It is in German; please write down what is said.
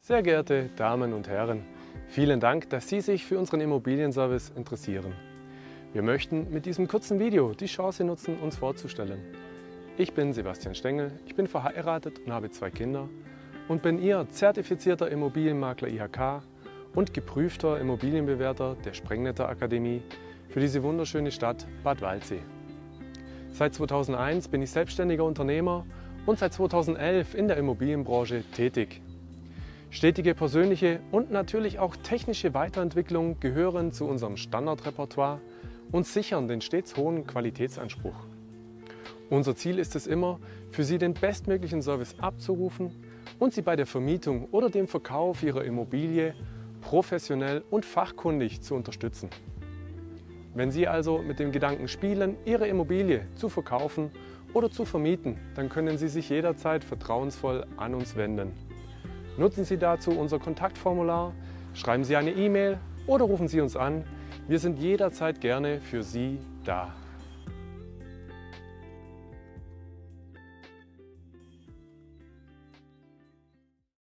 Sehr geehrte Damen und Herren, vielen Dank, dass Sie sich für unseren Immobilienservice interessieren. Wir möchten mit diesem kurzen Video die Chance nutzen, uns vorzustellen. Ich bin Sebastian Stengel, ich bin verheiratet und habe 2 Kinder und bin Ihr zertifizierter Immobilienmakler IHK und geprüfter Immobilienbewerter der Sprengnetter Akademie für diese wunderschöne Stadt Bad Waldsee. Seit 2001 bin ich selbstständiger Unternehmer und seit 2011 in der Immobilienbranche tätig. Stetige persönliche und natürlich auch technische Weiterentwicklung gehören zu unserem Standardrepertoire und sichern den stets hohen Qualitätsanspruch. Unser Ziel ist es immer, für Sie den bestmöglichen Service abzurufen und Sie bei der Vermietung oder dem Verkauf Ihrer Immobilie professionell und fachkundig zu unterstützen. Wenn Sie also mit dem Gedanken spielen, Ihre Immobilie zu verkaufen oder zu vermieten, dann können Sie sich jederzeit vertrauensvoll an uns wenden. Nutzen Sie dazu unser Kontaktformular, schreiben Sie eine E-Mail oder rufen Sie uns an. Wir sind jederzeit gerne für Sie da.